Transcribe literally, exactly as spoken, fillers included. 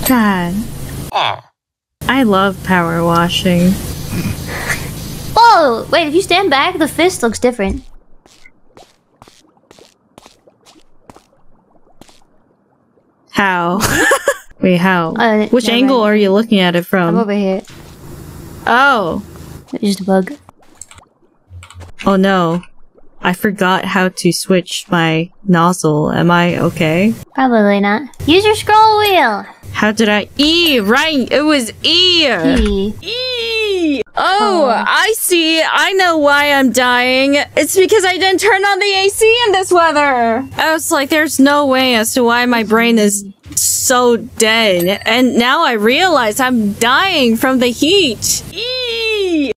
God. I love power washing. Whoa! Wait, if you stand back, the fist looks different. How? Wait, how? Uh, Which angle mind. are you looking at it from? I'm over here. Oh. It's just a bug. Oh no. I forgot how to switch my nozzle. Am I okay? Probably not. Use your scroll wheel! How did I- E! Right! It was E! E. E! Oh, I see. I know why I'm dying. It's because I didn't turn on the A C in this weather. I was like, there's no way as to why my brain is so dead. And now I realize I'm dying from the heat. E!